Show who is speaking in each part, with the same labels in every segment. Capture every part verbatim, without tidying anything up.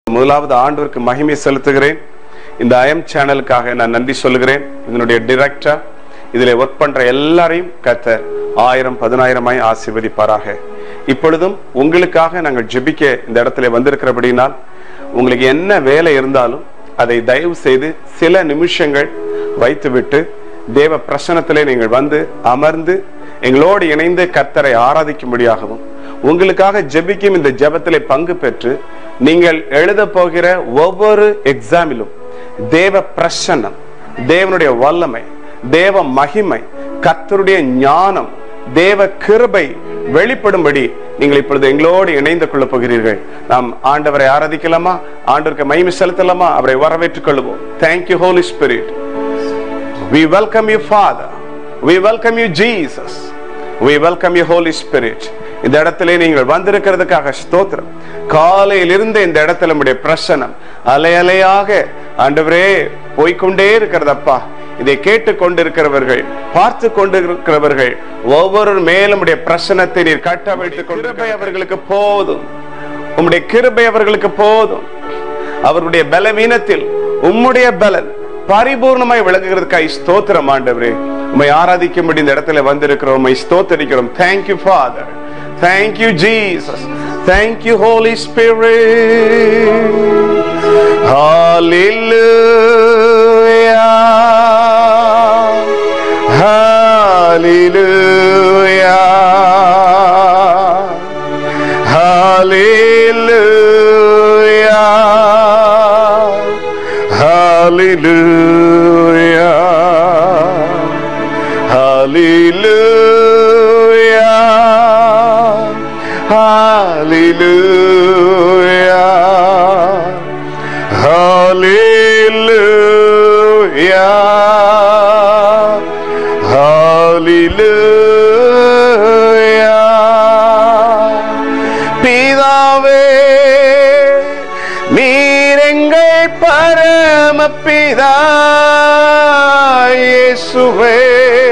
Speaker 1: முதலாவது ஆண்டவருக்கு மகிமை செலுத்துகிறேன். இந்த ஐஎம் சேனலுக்காக நான் நன்றி சொல்லுகிறேன். இதனுடைய டைரக்டர், இதில் ஒர்க் பண்ற எல்லாரையும் கர்த்தர் ஆயிரம் பதினாயிரமாய் ஆசீர்வதிப்பாராக. இப்பொழுதும் உங்களுக்காக நாங்கள் ஜெபிக்க இந்த இடத்துல வந்திருக்கிறபடினால், உங்களுக்கு என்ன வேலை இருந்தாலும் அதை தயவு செய்து சில நிமிஷங்கள் வைத்துவிட்டு தேவ பிரசன்னத்திலே நீங்கள் வந்து அமர்ந்து எங்களோடு இணைந்து கர்த்தரை ஆராதிக்கும்படியாகவும், உங்களுக்காக ஜெபிக்கும் இந்த ஜெபத்திலே பங்கு பெற்று நீங்கள் எழுத போகிற ஒவ்வொரு எக்ஸாமிலும் தேவ பிரசன்னம், தேவனுடைய வல்லமை, தேவ மகிமை, கர்த்தருடைய ஞானம், தேவ கிருபை வெளிப்படும்படி நீங்கள் இப்பொழுது எங்களோடு இணைந்து கொள்ள போகிறீர்கள். நாம் ஆண்டவரை ஆராதிக்கலாமா? ஆண்டவருக்கு மகிமை செலுத்தலாமா? அவரை வரவேற்றுக் கொள்வோம். Thank you, Holy Spirit. We welcome you, Father. We welcome you, Jesus. We welcome you, Holy Spirit. இந்த இடத்திலே நீங்கள் வந்திருக்கிறதுக்காக ஸ்தோத்திரம். காலையில் இருந்து இந்த இடத்துல நம்முடைய பிரசன்னம் அலை அலையாக ஆண்டவரே போய்கொண்டே இருக்கிறதப்பா. இதை கேட்டு கொண்டிருக்கிறவர்கள், பார்த்து கொண்டிருக்கிறவர்கள் ஒவ்வொரு மேலும் உடைய பிரசன்னத்தை நீர் கட்டவிழ்த்துக் கிருபை அவர்களுக்கு போதும். உம்முடைய கிருபை அவர்களுக்கு போதும். அவருடைய பலவீனத்தில் உம்முடைய பலன் பரிபூர்ணமாய் விளங்குகிறதுக்காய் ஸ்தோத்திரம் ஆண்டவரே. உம்மை ஆராதிக்கும்படி இந்த இடத்துல வந்திருக்கிறோம். உம்மை ஸ்தோத்திரிக்கிறோம். Thank you, Father. Thank you, Jesus. Thank you, Holy Spirit. Hallelujah. Hallelujah. Hallelujah. Hallelujah. Hallelujah. Hallelujah. Hallelujah. Hallelujah. பிதாவே, நீர் எங்கள் பரமபிதா இயேசுவே,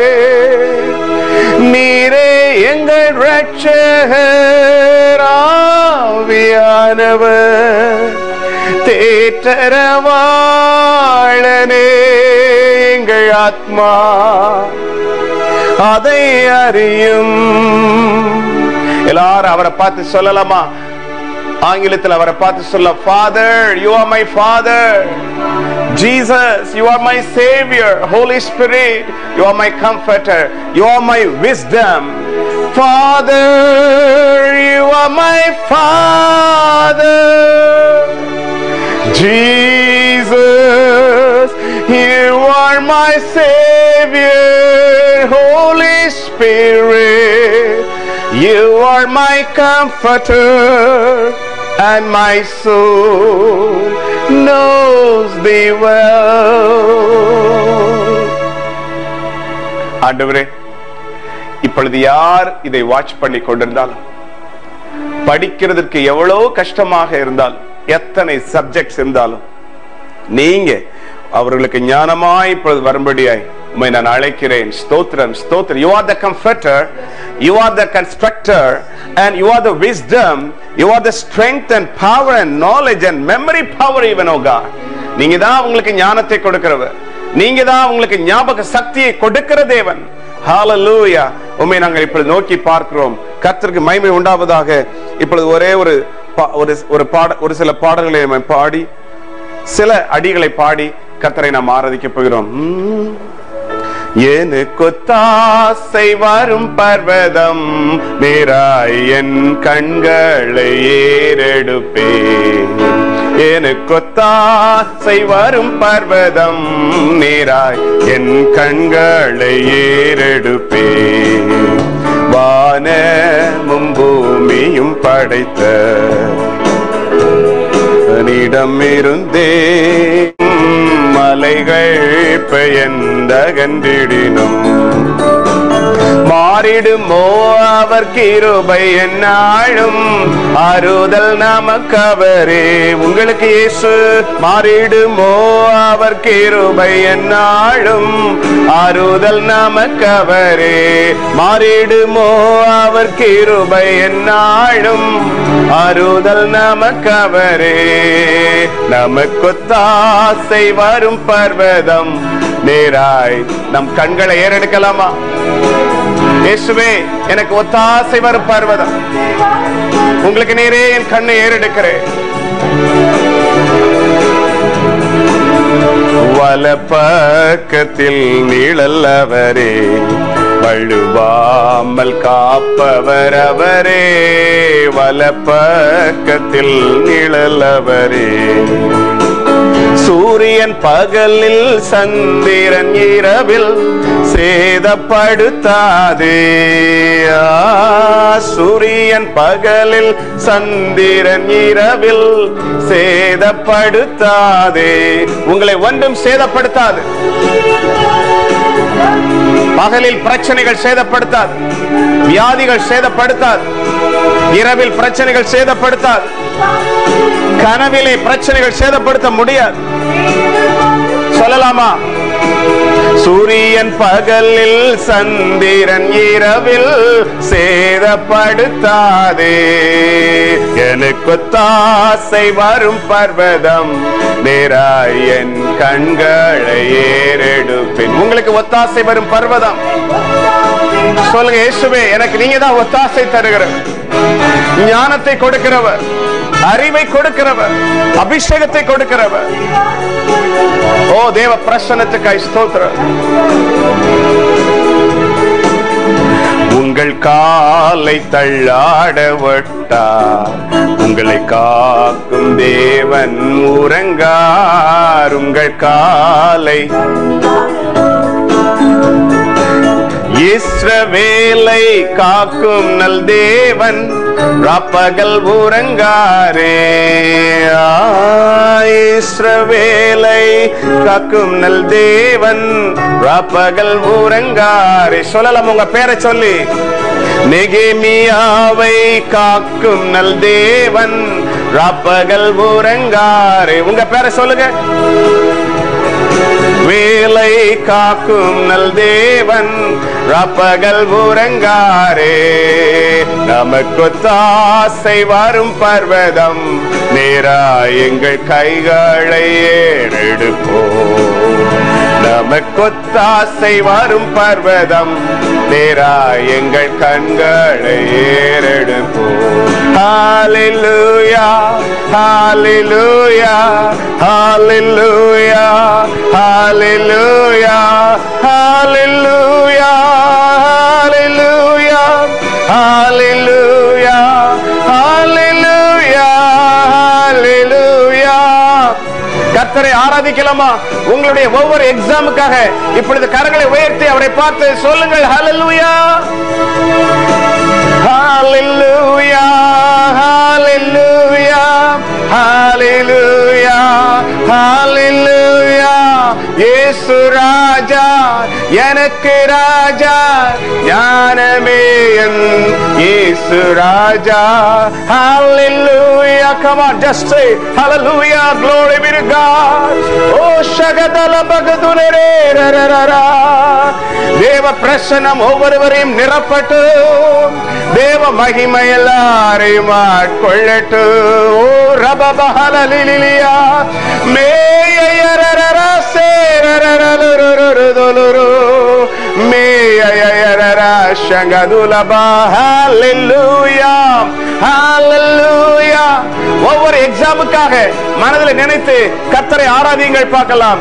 Speaker 1: நீரே எங்கள் இரட்சகர் ஆவியானவர், தேற்றரவாளனே எங்கள் ஆத்மா அதை அறியும். எல்லாரும் அவரை பார்த்து சொல்லலாமா? ஆங்கிலத்தில் அவரை பார்த்து சொல்ல, Father, you are my Father. Jesus, you are my Savior. Holy Spirit, you are my Comforter. You are my wisdom. Father, you are my Father. Jesus, you are my Savior. Holy Spirit, you are my Comforter, and my soul knows thee well. ஆண்டவரே, இப்பொழுது யார் இதை watch பண்ணி கொண்டிருந்தாலும், படிக்கிறதுக்கு எவ்வளவு கஷ்டமாக இருந்தாலும், எத்தனை சப்ஜெக்ட்ஸ் இருந்தாலும், நீங்க அவர்களுக்கு ஞானமாய் இப்பொழுது வரும்படியாய் உம்மை நான் அழைக்கிறேன். ஸ்தோத்திரம், ஸ்தோத்திரம். You are the comforter, you are the constructor, and you are the wisdom, you are the strength and power and knowledge and memory power even, oh God. நீங்க தான் உங்களுக்கு ஞானத்தை கொடுக்கிறவர், நீங்க தான் உங்களுக்கு ஞாபக சக்தியை கொடுக்கிற தேவன். ஹalleluya. உம்மை நாங்கள் இப்பொழுது நோக்கி பார்க்கிறோம். கர்த்தருக்கு மகிமை உண்டாவதாக. இப்பொழுது ஒரே ஒரு ஒரு பாட ஒரு சில பாடல்களை நாம் பாடி, சில அடிகளை பாடி கர்த்தரை நாம் ஆராதிக்க போகிறோம். எனக்கொத்தாசை வரும் பர்வதம் நேராய் என் கண்களை ஏறெடுப்பேன். எனக்கொத்தாசை வரும் பர்வதம் நேராய் என் கண்களை ஏறெடுப்பேன். வானமும் பூமியும் படைத்த தன்னிடமிருந்தே மலைகள் பெயர்ந்தகன்றிடினும் மாறிடுமோ அவர் கிருபை என்னாலும், ஆறுதல் நமக்கு அவரே. உங்களுக்கு இயேசு மாறிடுமோ அவர் கிருபை என்னாலும், ஆறுதல் நமக்கு அவரே. மாறிடுமோ அவர் கிருபை என்னாலும், ஆறுதல் நமக்கு அவரே. நமக்கொத்தாசை வரும் பர்வதம் நேராய். நம் கண்களை ஏறெடுக்கலாமா? இயேசுவே, எனக்கு ஒத்தாசை வரும் பர்வதம். உங்களுக்கு நேரே என் கண்ணை ஏறெடுக்கிறேன். வலப்பக்கத்தில் நீழல்லவரே, வழுவாமல் காப்பவர் அவரே. வலப்பக்கத்தில் நீழல்லவரே, சூரியன் பகலில் சந்திரன் இரவில் சேதப்படுத்தாதே. சூரியன் பகலில் சந்திரன் இரவில் சேதப்படுத்தாதே. உங்களை ஒன்றும் சேதப்படுத்தாது. பகலில் பிரச்சனைகள் சேதப்படுத்தாது, வியாதிகள் சேதப்படுத்தாது, இரவில் பிரச்சனைகள் சேதப்படுத்தாது, கனவிலே பிரச்சனைகள் சேதப்படுத்த முடியாது. சொல்லலாமா? சூரியன் பகலில் சந்திரன் இரவில் சேதப்படுத்தாதே. எனக்கு ஒத்தாசை வரும் பர்வதம் நேராய் என் கண்களை ஏறெடுப்பேன். உங்களுக்கு ஒத்தாசை வரும் பர்வதம் சொல்லுங்க. இயேசுவே, எனக்கு நீங்க தான் ஒத்தாசை தருகிறவர், ஞானத்தை கொடுக்கிறவர், அறிவை கொடுக்கிறவர், அபிஷேகத்தை கொடுக்கிறவர். ஓ தேவ பிரசன்னத்துக்காய் ஸ்தோத்திரம். உங்கள் காலை தள்ளாட விட்டார், உங்களை காக்கும் தேவன் உறங்கார். உங்கள் காலை இஸ்ரவேலை காக்கும் நல் தேவன் ராப்பகல் உறங்காரே. இஸ்ரவேலை காக்கும் நல் தேவன் ராப்பகல் உறங்காரே. சொல்லலாம் உங்க பேரை சொல்லி. நெகேமியாவை காக்கும் நல் தேவன் ராப்பகல் உறங்காரே. உங்க பேரை சொல்லுங்க. வேலை காக்கும் நல் தேவன் ராப்பகல் உறங்காரே. நமக்கொத்தாசை வரும் பர்வதம் நேராய் எங்கள் கைகளை ஏறெடுப்போம். நமக்கொத்தாசை வரும் பர்வதம் நேராய் எங்கள் கண்களை ஏறெடுப்போம். ஹalleluya hallelujah hallelujah hallelujah hallelujah hallelujah hallelujah hallelujah hallelujah. கர்த்தரை ஆராதிக்கலாமா? உங்களுடைய ஒவ்வொரு எக்ஸாமுக்காக இப்பொழுது கரங்களை உயர்த்தி அவரை பார்த்து சொல்லுங்கள். ஹalleluya hallelujah hallelujah hallelujah hallelujah. இயேசு ராஜா, எனக்கு ராஜா, ஞானமே என் இயேசு ராஜா. hallelujah. Come on, just say hallelujah. Glory be to God. Oh shagadala bagadunere rarara. தேவ பிரசன்னம் ஒவ்வொருவரையும் நிரப்பட்டு, தேவ மகிமை எல்லாரையும் ஆட்கொள்ளட்டு. ஓ ரபபஹலலிலியா மேயரரரா சேரரரலருருருருரு மேயரரரா ஷங்கதுலபா. ஹalleluya hallelujah. ஒவ்வொரு எக்ஸாமுக்காக மனதில் நினைத்து கர்த்தரை ஆராதியுங்கள். பார்க்கலாம்.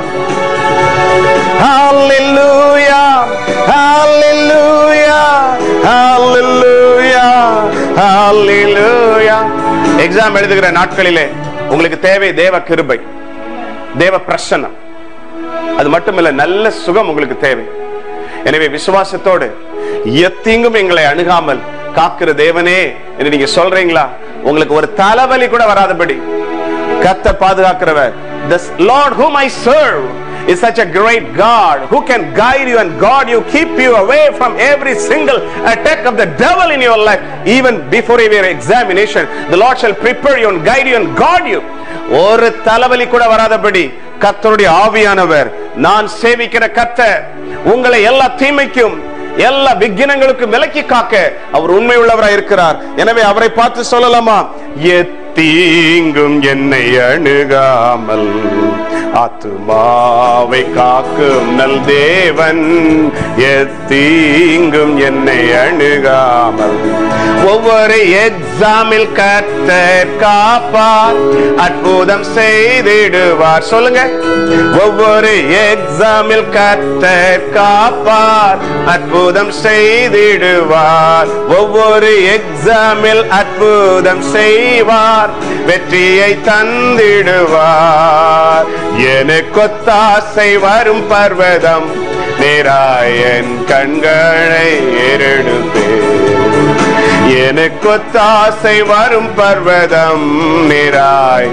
Speaker 1: hallelujah hallelujah hallelujah hallelujah. Exam எழுதுகிற நாட்களிலே உங்களுக்கு தேவை தேவ கிருபை, தேவ பிரசன்னம். அது மட்டுமல்ல, நல்ல சுகம் உங்களுக்கு தேவை. எனவே விசுவாசத்தோடு எத்தீங்கும் எங்களை அணுகாமல் காக்கிற தேவனே என்று நீங்க சொல்றீங்களா? உங்களுக்கு ஒரு தலைவலி கூட வராதபடி கர்த்தர் பாதுகாக்கிறவர். The Lord whom I serve is such a great God who can guide you and guard you, keep you away from every single attack of the devil in your life. Even before your examination, the Lord shall prepare you and guide you and guard you. ஒரு தலைவலி கூட வராதபடி கர்த்தருடைய ஆவியானவர், நான் சேவிக்கிற கர்த்தர் உங்களை எல்லா தீமைக்கும் எல்லா விக்கினங்களுக்கும் விலக்கி காக்க அவர் உண்மை உள்ளவராய் இருக்கிறார். எனவே அவரை பார்த்து சொல்லலாமா? எத்தீங்கும் என்னை அணுகாமல் ஆத்துமாவை காக்கும் நல் தேவன் எத்தீங்கும் என்னை அணுகாமல் ஒவ்வொரு எக்ஸாமில் கர்த்தர் காப்பார் அற்புதம் செய்திடுவார். சொல்லுங்க, ஒவ்வொரு எக்ஸாமில் கர்த்தர் காப்பார் அற்புதம் செய்திடுவார். ஒவ்வொரு எக்ஸாமில் அற்புதம் செய்வார் வெற்றியை தந்திடுவார். எனக்கு ஒத்தாசை வரும் பர்வதம் நேராயன் கண்களை ஏறெடுப்பேன். எனக்கு ஒத்தாசை வரும் பர்வதம் நேராய்.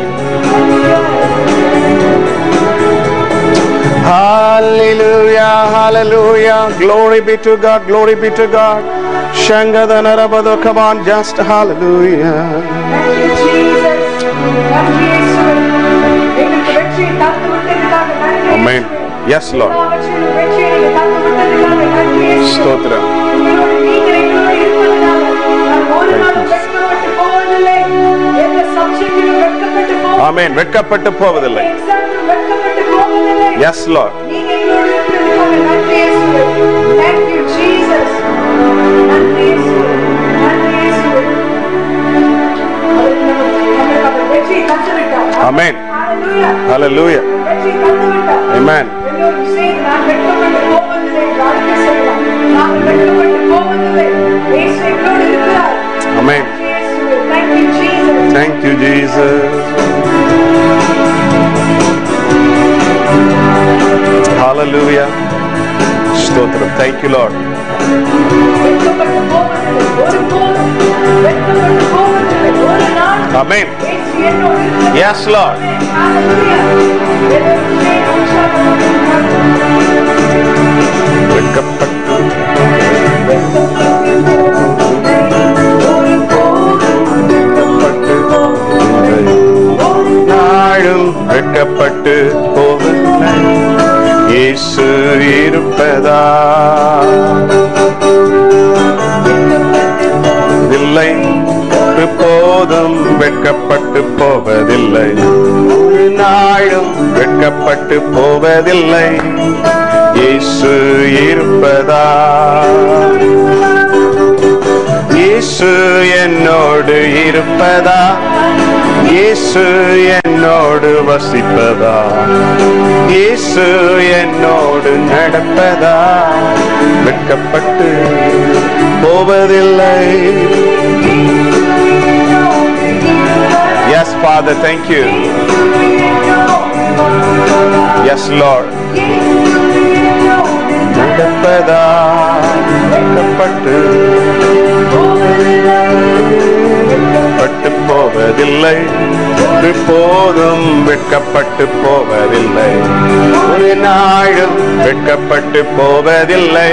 Speaker 1: Hallelujah, hallelujah, glory be to God, glory be to God. Shangadana Rabado, come on, just hallelujah.
Speaker 2: Thank you, Jesus. Thank you, Jesus.
Speaker 1: Amen. Yes, Lord. Stotra. Amen. வெட்கப்பட்டு போவதில்லை. Yes, Lord.
Speaker 2: Thank you, Jesus.
Speaker 1: Amen. Hallelujah. Amen. Amen.
Speaker 2: Thank you, Jesus.
Speaker 1: Thank you, Jesus. Hallelujah. Stotra. Thank you, Lord. Amen. Yes, Lord. வெட்கப்பட்டு நாளும் வெட்கப்பட்டு போவதில்லை இயேசு இருப்பதா இல்லை போதும் வெட்கப்பட்டு போவதில்லை ஒரு நாளும் வெட்கப்பட்டு போவதில்லை இயேசு இருப்பதா இயேசு என்னோடு இருப்பதா இயேசு என்னோடு வசிப்பதா இயேசு என்னோடு நடப்பதா வெட்கப்பட்டு போவதில்லை. Yes, Father, thank you. Yes, Lord. நடப்பதா வெட்கப்பட்டு பட்டு போவதில்லை ஒரு போதும் வெட்கப்பட்டு போவதில்லை ஒரு நாளும் வெட்கப்பட்டு போவதில்லை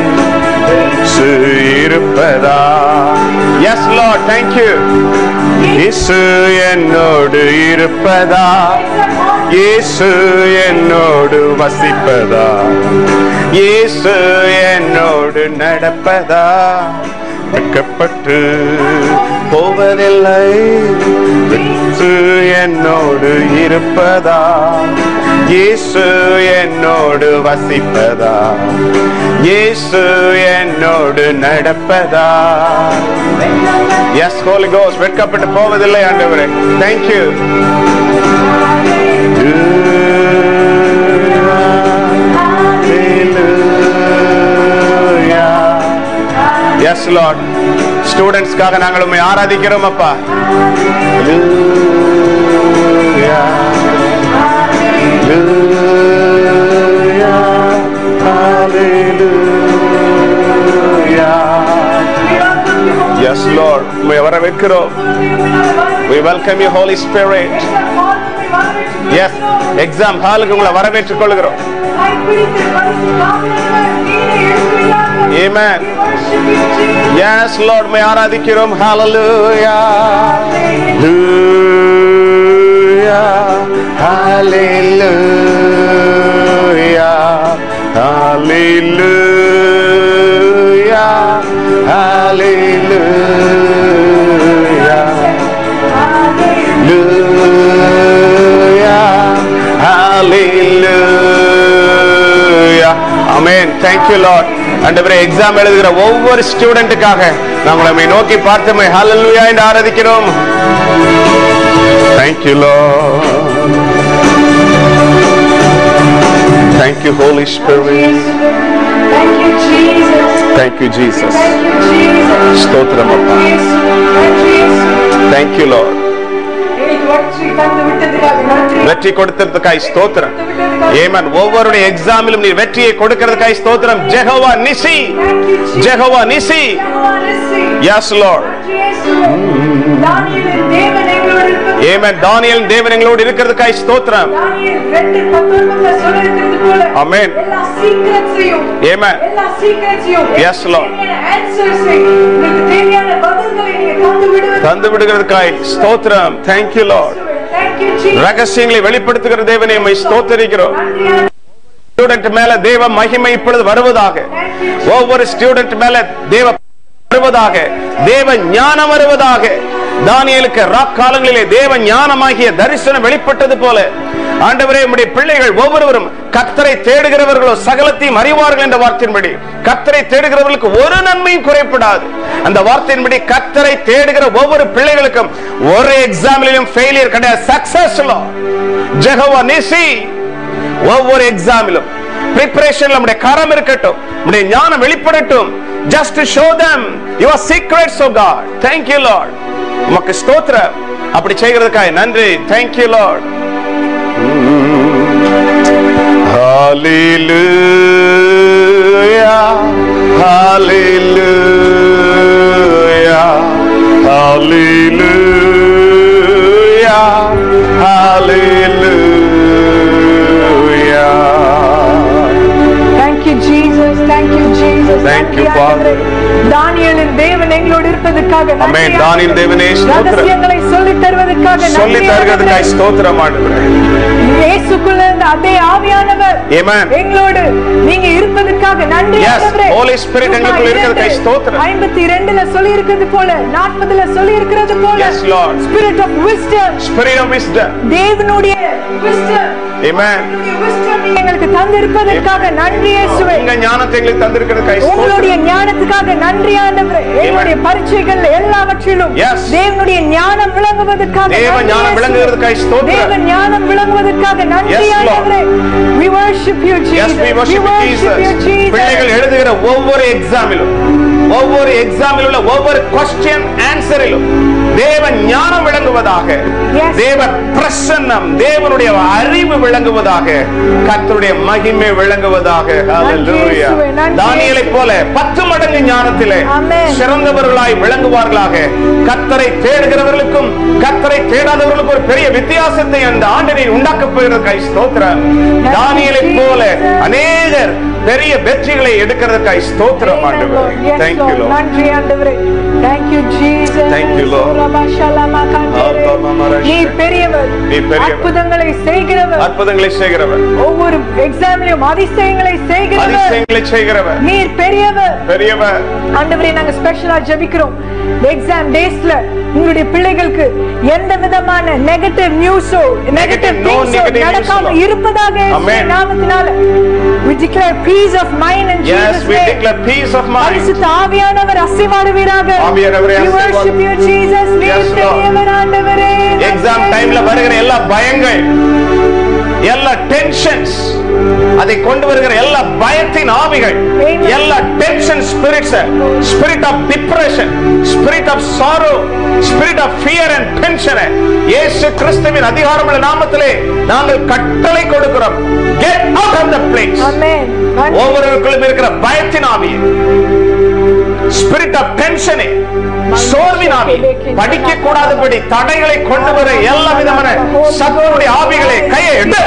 Speaker 1: இருப்பதா. Yes, Lord, thank you. இயேசு என்னோடு இருப்பதா இயேசு என்னோடு வசிப்பதா இயேசு என்னோடு நடப்பதா வெட்கப்பட்டு போவதில்லை இயேசு என்னோடு இருப்பதா இயேசு என்னோடு வசிப்பதா இயேசு என்னோடு நடப்பதா. Yes, Holy Ghost, வெட்கப்பட்டு போவதில்லை ஆண்டவரே. Thank you. Yes, Lord. ஸ்டூடெண்ட்ஸ்க்காக நாங்கள் உம்மை ஆராதிக்கிறோம் அப்பா. Hallelujah. Hallelujah. Yes, Lord. உம்மை வரவேற்கிறோம். We welcome you, Holy Spirit. Yes, exam hall-க்கு உங்களை வரவேற்றுக் கொள்கிறோம். Amen. Yes, Lord, உம்மை ஆராதிக்கிறோம். Hallelujah. Hallelujah. Hallelujah. Hallelujah. Thank you Lord. ஆண்டவரே எக்ஸாம் எழுதுகிற ஒவ்வொரு ஸ்டூடெண்ட்டுக்காக நாங்கள் நம்மை நோக்கி பார்த்துமை ஹல்லேலூயா என்று ஆராதிக்கிறோம். Thank you Lord. Thank you Holy Spirit.
Speaker 2: Thank you Jesus.
Speaker 1: Thank you Jesus.
Speaker 2: Thank you Jesus.
Speaker 1: ஸ்தோத்திரம் அப்பா. Thank you Lord. வெற்றி கொடுத்ததுக்காய் ஸ்தோத்திரம். ஆமென். ஒவ்வொருடைய எக்ஸாமிலும் நீ வெற்றியை கொடுக்கிறதுக்காய் ஸ்தோத்திரம். Jehovah Nissi, Jehovah Nissi. Yes Lord. Amen. தானியேல் தேவன் எங்களோடு இருக்கிறதுக்காய் ஸ்தோத்திரம். ஆமென்.
Speaker 2: எல்லா சீக்ரெட்ஸையும்
Speaker 1: ஆமென்.
Speaker 2: எல்லா சீக்ரெட்ஸையும்
Speaker 1: Yes Lord.
Speaker 2: ஆன்சர்ஸை உங்களுக்கு தேவையான பதில்களை நீங்க தந்து விடுவது
Speaker 1: தந்து விடுகிறதுக்காய் ஸ்தோத்திரம். Thank you Lord.
Speaker 2: Thank you Jesus.
Speaker 1: ரகசியங்களை வெளிப்படுத்துகிற தேவனே உம்மை ஸ்தோத்திரிக்கிறோம். ஸ்டூடெண்ட் மேல தேவ மகிமை இப்பொழுது வருவதாக. ஒவ்வொரு ஸ்டூடெண்ட் மேல தேவ வருவதாக, தேவ ஞானம் வருவதாக. தானியேலுக்கு ராக்காலங்களிலே தேவ ஞானமாகிய தரிசனம் வெளிப்பட்டது போல ஆண்டவரே உம்முடைய பிள்ளைகள் ஒவ்வொருவரும் கர்த்தரை தேடுகிறவர்களோ சகலத்தையும் அறிவார்கள் என்ற வார்த்தையின்படி கர்த்தரை தேடுகிறவர்களுக்கு ஒரு நன்மையும் குறைப்படாது. அந்த வார்த்தையின்படி கர்த்தரை தேடுகிற ஒவ்வொரு பிள்ளைகளுக்கும் ஒரு எக்ஸாமிலும் ஃபெயிலியர் கிடையாது. Success Jehovah Nissi. ஒவ்வொரு எக்ஸாமிலும் preparation நம்முடைய கரம் இருக்கட்டும், நம்முடைய ஞானம் வெளிப்படட்டும். Just to show them your secrets of God. Thank you Lord. உமக்கு ஸ்தோத்திரம். அப்படி செய்கிறதுக்காக நன்றி. Thank you Lord. Hallelujah. Hallelujah. Hallelujah. Hallelujah.
Speaker 2: Thank you Jesus. Thank you Jesus.
Speaker 1: Thank you Father.
Speaker 2: தானியேலின் தேவன் எங்களோடு இருப்பதற்காக நன்றி.
Speaker 1: ஆமென். தானியேல் தேவனே ஸ்தோத்திரம்.
Speaker 2: ரகசியங்களை சொல்லித் தருவதற்காக நன்றி.
Speaker 1: சொல்லித் தருவதற்காக ஸ்தோத்திரம் ஆண்டவரே.
Speaker 2: இயேசுக்குள்ள இருந்த அதே ஆவியானவர்
Speaker 1: Amen.
Speaker 2: எங்களோடு நீங்க இருப்பதற்காக நன்றி ஆண்டவரே.
Speaker 1: Yes, Holy Spirit எங்களுக்குள்ள இருக்கிறதுக்காக ஸ்தோத்திரம்.
Speaker 2: ஐம்பத்தி இரண்டுல சொல்லி இருக்கிறது போல நாற்பதுல சொல்லி இருக்கிறது போல
Speaker 1: Yes Lord.
Speaker 2: Spirit of wisdom.
Speaker 1: Spirit of wisdom.
Speaker 2: தேவனுடைய wisdom.
Speaker 1: Amen.
Speaker 2: தேவனுடைய wisdom நீங்க எங்களுக்கு தந்திருப்பதற்காக நன்றி இயேசுவே.
Speaker 1: உங்க ஞானத்தை எங்களுக்கு தந்திருக்கிறதுக்காக ஸ்தோத்திரம்.
Speaker 2: உங்களுடைய ஞானத்துக்காக நன்றி ஆண்டவரே. எங்களுடைய பரீட்சைகள் எல்லாவற்றிலும்
Speaker 1: Yes.
Speaker 2: தேவனுடைய ஞானம் விளங்குவதற்காக
Speaker 1: தேவ ஞானம் விளங்குவதற்காக ஸ்தோத்திரம்.
Speaker 2: தேவ ஞானம் விளங்குவதற்காக நன்றி
Speaker 1: Yes, Lord.
Speaker 2: ஆண்டவரே. We worship you Jesus.
Speaker 1: Yes, we worship you, Jesus. பிள்ளைகள் எழுதுகிற ஒவ்வொரு எக்ஸாமிலும் ஒவ்வொரு எக்ஸாமில் உள்ள ஒவ்வொரு क्वेश्चन ஆன்சரிலும் தேவ ஞானம் விளங்குவதாக.
Speaker 2: Yes.
Speaker 1: தேவ பிரசன்னம், தேவனுடைய அறிவு விளங்குவதாக. கர்த்தருடைய மகிமை விளங்குவதாக. ஹalleluya. தானியேலை போல பத்து மடங்கு ஞானத்திலே
Speaker 2: Amen.
Speaker 1: சிறந்தவர்களாய் விளங்குவார்களாக. கர்த்தரை தேடுகிறவர்களுக்கும் கர்த்தரை தேடாதவர்களுக்கும் ஒரு பெரிய வித்தியாசத்தை அந்த ஆண்டவரே உண்டாக்கப் போகிறதற்காக ஸ்தோத்திரம். தானியேலை போல அநேகர் பெரிய வெற்றிகளை எடுக்கிறதற்காக ஸ்தோத்திரம் ஆண்டவரே. Thank you Lord.
Speaker 2: நன்றி ஆண்டவரே. Thank you Jesus.
Speaker 1: Thank you Lord.
Speaker 2: நீ பெரியவர்.
Speaker 1: நீ பெரியவர்.
Speaker 2: அற்புதங்களை செய்கிறவர்.
Speaker 1: அற்புதங்களை செய்கிறவர்.
Speaker 2: ஒவ்வொரு எக்ஸாம்லயும் அதிசயங்களை செய்கிறவர்.
Speaker 1: அதிசயங்களை செய்கிறவர்.
Speaker 2: நீர் பெரியவர்.
Speaker 1: பெரியவர்.
Speaker 2: ஆண்டவரே நாங்க ஸ்பெஷலா ஜெபிக்கிறோம். எக்ஸாம் டேஸ்ல உங்களுடைய பிள்ளைகளுக்கு எந்த விதமான நெகட்டிவ் நியூஸோ நெகட்டிவ் திங்ஸோ நடக்காம இருப்பதாக இயேசுவின் நாமத்தினால we declare peace of mind in Jesus name.
Speaker 1: Yes, we declare peace of mind.
Speaker 2: பரிசுத்த ஆவியானவர் அசைவாடுவீராக.
Speaker 1: ஆவியானவரே
Speaker 2: we worship you Jesus.
Speaker 1: Yes, Lord.
Speaker 2: ஆண்டவரே
Speaker 1: எக்ஸாம் டைம்ல வருகிற எல்லா பயங்கள், எல்லா டென்ஷன்ஸ், அதை கொண்டு வருகிற எல்லா பயத்தின் ஆவிகள், எல்லா tension spirits, spirit of depression, spirit of sorrow, spirit of fear and tension இயேசு கிறிஸ்துவின் அதிகாரமுள்ள நாமத்திலே நாங்கள் கட்டளை கொடுக்கிறோம். Get out of the place.
Speaker 2: ஆமென்.
Speaker 1: ஒவ்வொருவருக்குள்ளும் இருக்கிற பயத்தின் ஆவி, ஸ்பிரிட் ஆஃப் டென்ஷன், சோர்வின் ஆவி, படிக்க கூடாதபடி தடைகளை கொண்டு வர எல்லா விதமான சத்துருடைய ஆவிகளை கையை எடு.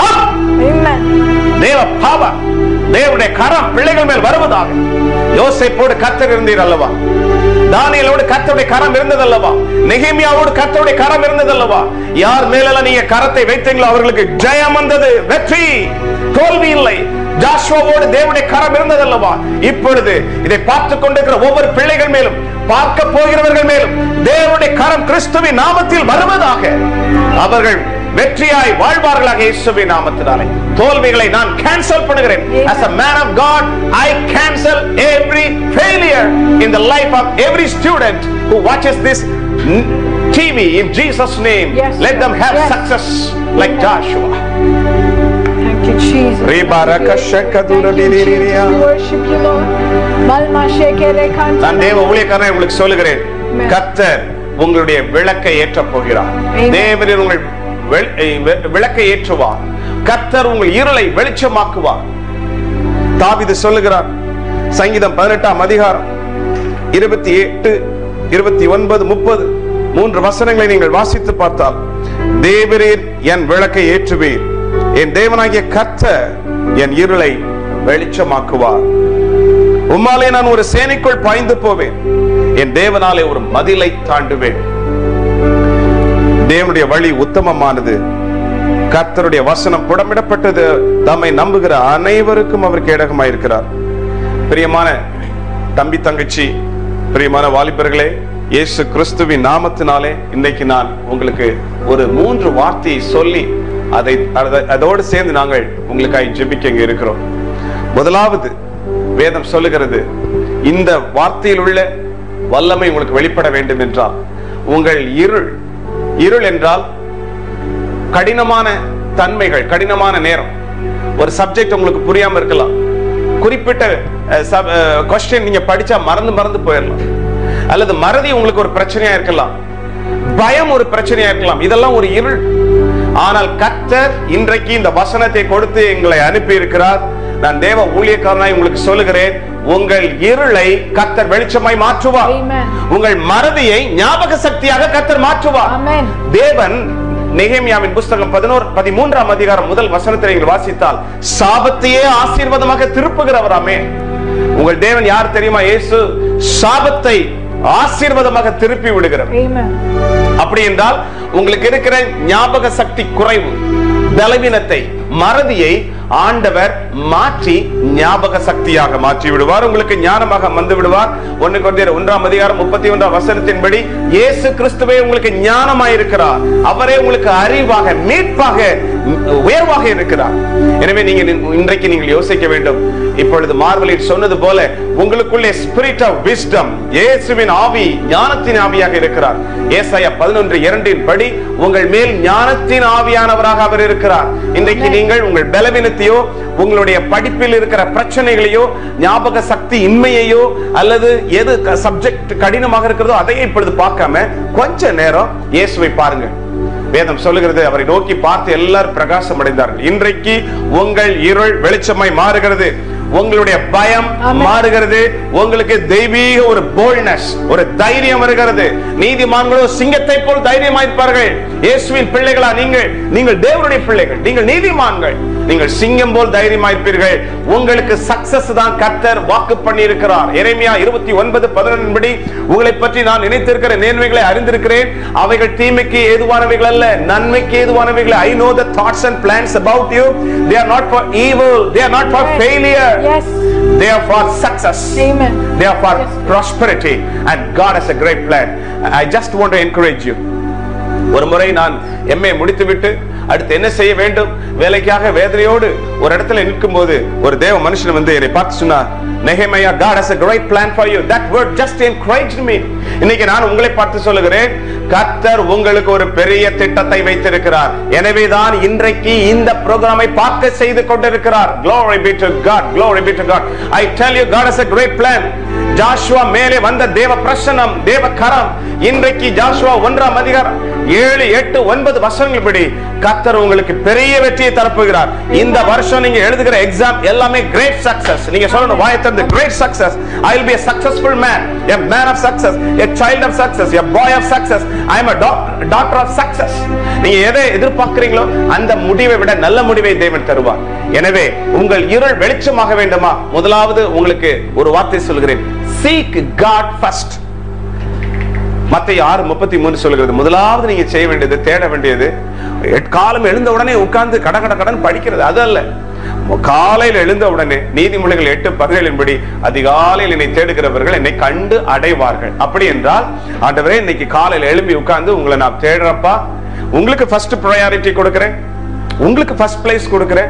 Speaker 1: தேவ பாவ தேவனுடைய கரம் பிள்ளைகள் மேல் வருவதாக. யோசேப்போடு கர்த்தர் இருந்தீர் அல்லவா? தானியேலோடு கர்த்தருடைய கரம் இருந்தது அல்லவா? நெகேமியாவோடு கர்த்தருடைய கரம் இருந்தது அல்லவா? யார் மேலெல்லாம் நீங்க கரத்தை வைத்தீங்களோ அவர்களுக்கு ஜெயம் வந்தது, வெற்றி, தோல்வி இல்லை. ஜாஷுவாவோடு தேவனுடைய கரம் இருந்தது அல்லவா? இப்பொழுது இதை பார்த்துக் கொண்டிருக்கிற ஒவ்வொரு பிள்ளைகள் மேலும், பார்க்க போகிறவர்கள் மேலும் தேவனுடைய கரம் கிறிஸ்துவின் நாமத்தில் வருவதாக. அவர்கள் வெற்றியாய் வாழ்வார்களாக இயேசுவின் நாமத்தினாலே. தோல்விகளை நான் கேன்சல் பண்ணுகிறேன். As a man of God, I cancel every failure in the life of every student who watches this T V in Jesus name. Yes, let them have yes. success like Amen. Joshua.
Speaker 2: Thank you Jesus.
Speaker 1: Ribaraka shakadura diriria.
Speaker 2: Worship you Lord. Malma shekere kanta.
Speaker 1: நான் தேவ ஊழியக்காரனை உங்களுக்கு சொல்லுகிறேன். கர்த்தர் உங்களுடைய விளக்கை ஏற்ற போகிறார். தேவன் உங்கள் விளக்கை ஏற்றுவார். கர்த்தர் உங்கள் இருளை வெளிச்சமாக்குவார். தாவீது சொல்லுகிறார் சங்கீதம் பதினெட்டாம் அதிகாரம் இருபத்தி எட்டு இருபத்தி ஒன்பது முப்பது மூன்று வசனங்களை நீங்கள் வாசித்து பார்த்தால், தேவரீர் என் விளக்கை ஏற்றுவீர், என் தேவனாகிய கர்த்தர் என் இருளை வெளிச்சமாக்குவார். உம்மாலே நான் ஒரு சேனைக்குள் பாய்ந்து போவேன், என் தேவனாலே ஒரு மதிலை தாண்டுவேன். தேவனுடைய வழி உத்தமமானது, கர்த்தருடைய வசனம் புடமிடப்பட்டது, தம்மை நம்புகிற அனைவருக்கும் அவர் கேடகமாயிருக்கிறார். பிரியமான தம்பி தங்கச்சி, பிரியமான வாலிபர்களே, இயேசு கிறிஸ்துவின் நாமத்தினாலே இன்றைக்கு நான் உங்களுக்கு ஒரு மூன்று வார்த்தையை சொல்லி அதை அதோடு சேர்ந்து நாங்கள் உங்களுக்காக ஜெபிக்க இங்க இருக்கிறோம். முதலாவது, வேதம் சொல்லுகிறது, இந்த வார்த்தையில் உள்ள வல்லமை உங்களுக்கு வெளிப்பட வேண்டும் என்றால், உங்கள் இருள் இருள் என்றால் கடினமான தன்மைகள், கடினமான நேரம். ஒரு சப்ஜெக்ட் உங்களுக்கு புரியாம இருக்கலாம், குறிப்பிட்ட क्वेश्चन நீங்க படிச்சா மறந்து மறந்து போயிடலாம், அல்லது மறதி உங்களுக்கு ஒரு பிரச்சனையா இருக்கலாம், பயம் ஒரு பிரச்சனையா இருக்கலாம். இதெல்லாம் ஒரு இருள். ஆனால் கர்த்தர் இன்றைக்கு இந்த வசனத்தை கொடுத்து எங்களை அனுப்பி இருக்கிறார். நான் தேவ ஊழியக்காரனாய் உங்களுக்கு சொல்லுகிறேன், உங்கள் இருளை கர்த்தர் வெளிச்சமாய் மாற்றுவார். உங்கள் மறதியை ஞாபக சக்தியாக கர்த்தர் மாற்றுவார். தேவன் நெகேமியாவின் புத்தகம் பதினொன்று பதிமூன்றாம் அதிகாரம் முதல் வசனத்தை நீங்கள் வாசித்தால், சாபத்தையே ஆசீர்வாதமாக திருப்புகிறவராமே. உங்கள் தேவன் யார் தெரியுமா? இயேசு சாபத்தை ஆசீர்வாதமாக திருப்பி விடுகிறவர். அப்படி என்றால் உங்களுக்கு இருக்கிற ஞாபக சக்தி குறைவு, பலவீனத்தை, மறதியை ஆண்டவர் மாற்றி ஞாபக சக்தியாக மாற்றி விடுவார். உங்களுக்கு ஞானமாக வந்து விடுவார். ஒன்னு கொரிந்தியர் ஒன்றாம் அதிகாரம் முப்பத்தி ஒன்றாம் வசனத்தின்படி இயேசு கிறிஸ்துவே உங்களுக்கு ஞானமாய் இருக்கிறார். அவரே உங்களுக்கு அறிவாக, மீட்பாக, உயர்வாக இருக்கிறார். எனவே நீங்க இன்றைக்கு நீங்கள் யோசிக்க வேண்டும், இப்பொழுது மார்வலில் சொன்னது போல உங்களுக்குள்ளே ஸ்பிரிட் ஆஃப் விஸ்டம், இயேசுவின் ஆவி ஞானத்தின் ஆவியாக இருக்கிறார். ஏசாயா பதினொன்று இரண்டின் படி உங்கள் மேல் ஞானத்தின் ஆவியானவராக அவர் இருக்கிறார். இன்றைக்கு நீங்கள் உங்கள் பலவீனத்தையோ, உங்களுடைய படிப்பில் இருக்கிற பிரச்சனைகளையோ, ஞாபக சக்தி இன்மையையோ, அல்லது எது சப்ஜெக்ட் கடினமாக இருக்கிறதோ அதையே இப்பொழுது பார்க்காம கொஞ்ச நேரம் இயேசுவை பாருங்க. வேதம் சொல்லுகிறது, அவரை நோக்கி பார்த்து எல்லாரும் பிரகாசம் அடைந்தார்கள். இன்றைக்கு உங்கள் இருள் வெளிச்சமாய் மாறுகிறது, உங்களுடைய பயம் மாறுகிறது, உங்களுக்கு தெய்வீக ஒரு போல்ட்னஸ், ஒரு தைரியம் வருகிறது. நீதிமான்களோ சிங்கத்தை போல் தைரியமாயிருப்பார்கள். இயேசுவின் பிள்ளைகளா நீங்கள்? நீங்கள் தேவனுடைய பிள்ளைகள், நீங்கள் நீதிமான்கள், நீங்கள் சிங்கம் போல் தைரியமாயிருப்பீர்கள். உங்களுக்கு சக்சஸ் தான் கர்த்தர் வாக்கு பண்ணி இருக்கிறார். எரேமியா இருபத்தி ஒன்பது பதினொன்று படி, உங்களை பற்றி நான் நினைத்திருக்கிற நேர்மைகளை அறிந்திருக்கிறேன், அவைகள் தீமைக்கு ஏதுவானவைகள் அல்ல, நன்மைக்கு ஏதுவானவைகள். I know the thoughts and plans about you, they are not for evil, they are not for failure. Yes. They are for success. Amen. They are for yes. prosperity, and God has a great plan. I just want to encourage you. ஒரு முறை நான் MA முடித்துவிட்டு அடுத்து என்ன செய்ய வேண்டும், வேலைக்காக வேதனையோடு ஒரு இடத்துல நிற்கும் போது ஒரு தேவ மனுஷன் வந்து என்னை பார்த்து சொன்னார், நெகேமியா, God has a great plan for you. That word just encouraged me. இன்னைக்கு நான் உங்களை பார்த்து சொல்லுகிறேன், கர்த்தர் உங்களுக்கு ஒரு பெரிய திட்டத்தை வைத்திருக்கிறார். எனவேதான் இன்றைக்கு இந்த புரோகிராமை பார்க்க செய்து கொண்டிருக்கிறார். Glory be to God, glory be to God. I tell you, God has a great plan. Joshua மேலே வந்த தேவ பிரசன்னம், தேவ கரம் இன்றைக்கு ஜாஷுவா ஒன்றாம் அதிகாரம் ஏழு எட்டு ஒன்பது வசனங்கள் படி கர்த்தர் உங்களுக்கு பெரிய வெற்றியை தரப்போகிறார். இந்த வருஷம் நீங்க எழுதுகிற எக்ஸாம் எல்லாமே கிரேட் சக்சஸ். நீங்க சொல்லணும் வாயை திறந்து, great success. I will be a successful man, a man of success, a child of success, a boy of success. I am a daughter of success. நீங்க எதை எதிர்பார்க்கிறீங்களோ அந்த முடிவை விட நல்ல முடிவை தேவன் தருவார். எனவே உங்கள் இருள் வெளிச்சமாக வேண்டுமா? முதலாவது உங்களுக்கு ஒரு வார்த்தை சொல்கிறேன், seek God first. மத்தேயு ஆறு முப்பத்தி மூன்று சொல்கிறது, முதலாவது நீங்க செய்ய வேண்டியது, தேட வேண்டியது, காலம் எழுந்த உடனே உட்கார்ந்து கட கட கடன் படிக்கிறது அது அல்ல. காலையில் எழுந்த உடனே நீதிமொழிகள் எட்டு பதினேழின் படி, அதிகாலையில் என்னை தேடுகிறவர்கள் என்னை கண்டு அடைவார்கள். அப்படி என்றால், ஆண்டவரே இன்னைக்கு காலையில் எழும்பி உட்கார்ந்து உங்களை நான் தேடுறப்பா, உங்களுக்கு ஃபர்ஸ்ட் ப்ரையாரிட்டி கொடுக்கிறேன், உங்களுக்கு ஃபர்ஸ்ட் பிளேஸ் கொடுக்கிறேன்.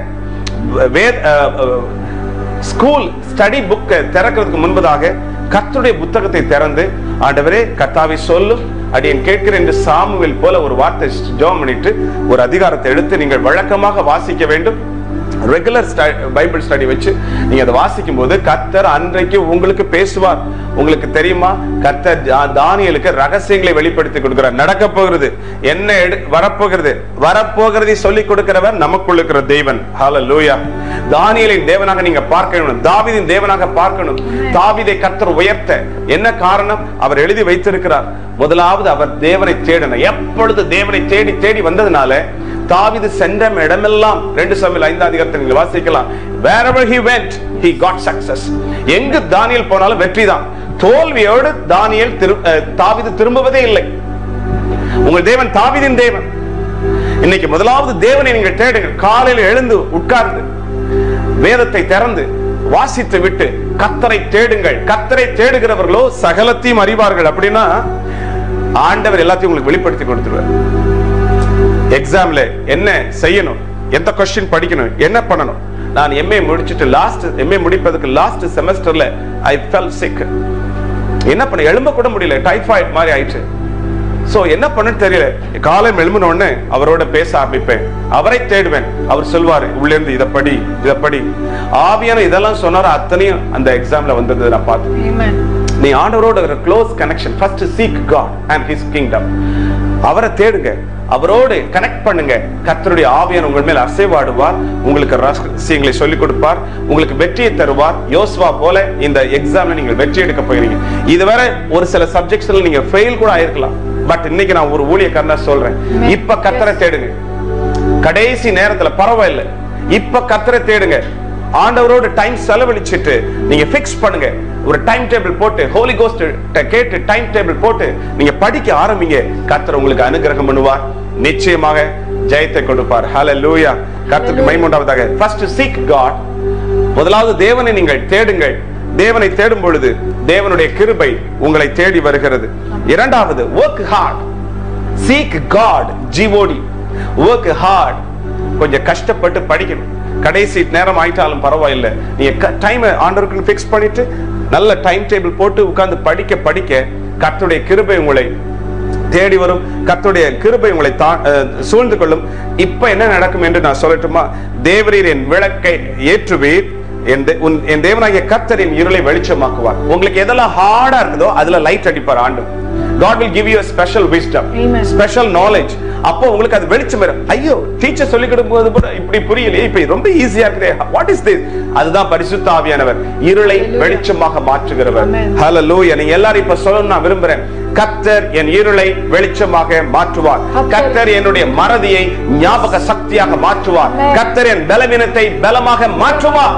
Speaker 1: ஸ்கூல் ஸ்டடி புக் திறக்கிறதுக்கு முன்பதாக கர்த்தருடைய புத்தகத்தை திறந்து, ஆண்டவரே கர்த்தாவை சொல்லும் அடியேன் கேட்கிறேன் என்று சாமுவேல் போல ஒரு வார்த்தை ஜெபம் பண்ணிட்டு ஒரு அதிகாரத்தை எடுத்து நீங்கள் வழக்கமாக வாசிக்க வேண்டும். ரெகுலர் பைபிள் ஸ்டடி வச்சு நீங்க அதை வாசிக்கும் போது கர்த்தர் அன்றைக்கு உங்களுக்கு பேசுவார். உங்களுக்கு தெரியுமா, கர்த்தர் தானியேலுக்கு ரகசியங்களை வெளிப்படுத்தி கொடுக்கிறார். நடக்க போகிறது, என்ன வரப்போகிறது, வரப்போகிறதை சொல்லி கொடுக்கிறவர் நமக்குள்ள இருக்கிற தேவன். ஹல்லேலூயா. தானியேலின் தேவனாக நீங்க பார்க்கணும், தாவீதின் தேவனாக பார்க்கணும். தாவீதை கர்த்தர் உயர்த்த என்ன காரணம்? அவர் எழுதி வைத்திருக்கிறார். முதலாவது அவர் தேவனை தேடணும். எப்பொழுது தேவனை தேடி தேடி வந்ததுனால தாவீது சென்ற இடமெல்லாம் ரெண்டு சாமுவேல் ஐந்தாம் அதிகாரத்தை நீங்க வாசிக்கலாம். wherever he went he got success. எங்கு தானியேல் போனாலும் வெற்றிதான். தோல்வியோடு தானியேல் தாவீது திரும்புவதே இல்லை. உங்கள் தேவன் தாவீதின் தேவன். இன்னைக்கு முதலாவது தேவனை நீங்கள் தேடுங்கள். காலையில் எழுந்து உட்கார்ந்து வேதத்தை திறந்து வாசித்து விட்டு கர்த்தரை தேடுங்கள். கர்த்தரை தேடுகிறவர்களோ சகலத்தையும் அறிவார்கள். அப்படின்னா ஆண்டவர் எல்லாத்தையும் உங்களுக்கு வெளிப்படுத்தி கொடுத்துருவார். எக்ஸாம்ல என்ன செய்யணும், எந்த கொஸ்டின் படிக்கணும், என்ன பண்ணணும். நான் எம்ஏ முடிச்சிட்டு லாஸ்ட் எம்ஏ முடிப்பதற்கு லாஸ்ட் செமஸ்டர்ல ஐ ஃபெல் சிக். என்ன பண்ண, எழும்ப கூட முடியல, டைபாய்டு மாதிரி ஆயிடுச்சு. சோ என்ன பண்ணு தெரியல. காலையில் எழும்பின உடனே அவரோட பேச ஆரம்பிப்பேன், அவரை தேடுவேன். அவர் சொல்வாரு உள்ள இருந்து இத படி இத படி. ஆவியான இதெல்லாம் சொன்னாரு, அத்தனையும் அந்த எக்ஸாம்ல வந்தது நான் பார்த்தேன். நீ ஆண்டவரோட ஒரு close connection. First seek God and his kingdom. அவரை தேடுங்க, அவரோடு கனெக்ட் பண்ணுங்க. கர்த்தருடைய ஆவியானவர் உங்கள் மேல் அசைவாடுவார், உங்களுக்கு ரகசியங்களை சொல்லிக் கொடுப்பார், உங்களுக்கு வெற்றியை தருவார். யோசுவா போல இந்த எக்ஸாம்ல நீங்கள் வெற்றி எடுக்க போகிறீங்க. இதுவரை ஒரு சில சப்ஜெக்ட்ஸ்ல நீங்க ஃபெயில் கூட ஆயிருக்கலாம். பட் இன்னைக்கு நான் ஒரு ஊழியக்காரனா சொல்றேன், இப்ப கர்த்தரை தேடுங்க. கடைசி நேரத்துல பரவாயில்லை, இப்ப கர்த்தரை தேடுங்க. ஆண்டவரோட டைம் செலவழிச்சிட்டு நீங்க ஃபிக்ஸ் பண்ணுங்க. ஒரு டைம் டேபிள் போட்டு ஹோலி கோஸ்ட் கேட்டு டைம் டேபிள் போட்டு நீங்க படிக்க ஆரம்பிங்க. கர்த்தர் உங்களுக்கு அனுகிரகம் பண்ணுவார், நிச்சயமாக ஜெயத்தை கொடுப்பார். ஹல்லேலூயா. கர்த்தருக்கு மகிமை உண்டாவதாக. First seek God. முதலாவது தேவனை நீங்கள் தேடுங்கள். தேவனை தேடும் பொழுது தேவனுடைய கிருபை உங்களை தேடி வருகிறது. இரண்டாவது work hard. seek God, G O D. work hard. கொஞ்சம் கஷ்டப்பட்டு படிக்கணும். கடைசி நேரம் ஆயிட்டாலும் பரவாயில்லை, நீங்க டைம் ஆண்டவருக்கு ஃபிக்ஸ் பண்ணிட்டு நல்ல டைம் டேபிள் போட்டு உட்கார்ந்து படிக்க படிக்க கர்த்தருடைய கிருபை உங்களை தேடி வரும். கர்த்தருடைய கிருபை உங்களை சூழ்ந்து கொள்ளும். இப்ப என்ன நடக்கும் என்று நான் சொல்லட்டுமா? தேவரீர் என் விளக்கை ஏற்றுவீர், என் தேவனாகிய கர்த்தர் என் இருளை வெளிச்சமாக்குவார். உங்களுக்கு எதெல்லாம் ஹார்டா இருக்குதோ அதுல லைட் அடிப்பார் ஆண்டவர். God will give you a special wisdom, Amen. special knowledge. அப்போ உங்களுக்கு அது வெளிச்சம் வரும். ஐயோ டீச்சர் சொல்லிக் கொடுக்கும்போது கூட இப்படி புரியலையே, இப்ப ரொம்ப ஈஸியா இருக்குதே, வாட் இஸ் திஸ்? அதுதான் பரிசுத்த ஆவியானவர், இருளை வெளிச்சமாக மாற்றுகிறவர். ஹல்லேலூயா. நீங்க எல்லாரும் இப்ப சொல்லணும் நான் விரும்புறேன், கர்த்தர் என் இருளை வெளிச்சமாக மாற்றுவார். கர்த்தர் என்னுடைய மறதியை ஞாபக சக்தியாக மாற்றுவார். கர்த்தர் என் பலவீனத்தை பலமாக மாற்றுவார்.